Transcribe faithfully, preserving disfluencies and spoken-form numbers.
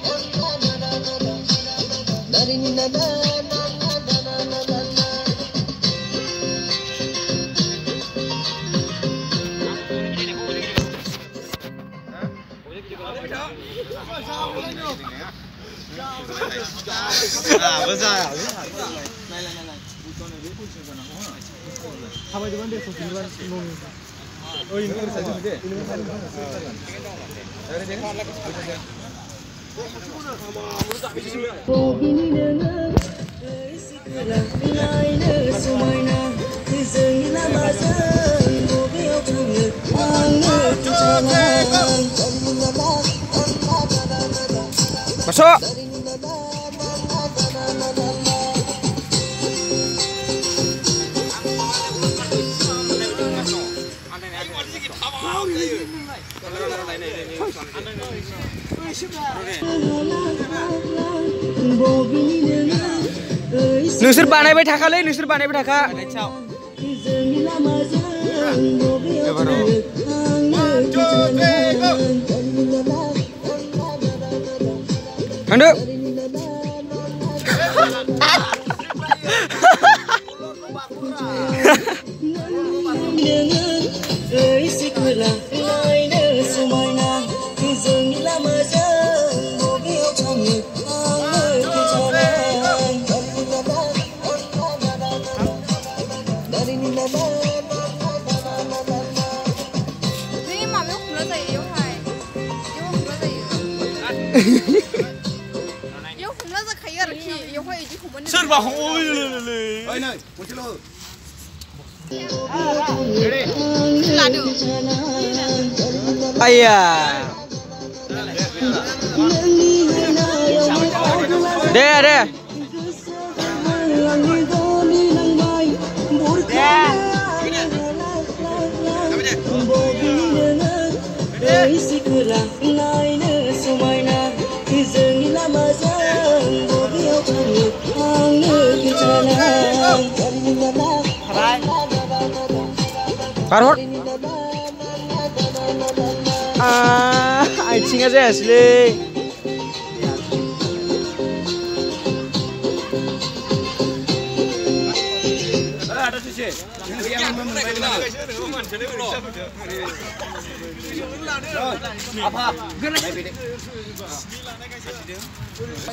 À, bữa ra à? Này này này này. Con này với con trường nào không? How about the one day for the one no. Oh, ini kan saja dia. Ini kan saja. Ada dia. Masuk. नोंसोर बानायबाय थाखालै नोंसोर बानायबाय थाखा थांदो Serba oi le. Oi này, một chiếc lô. Ai à. Đây đây. Parhot. Ah, anjing aja asli. Ada sih. Apa?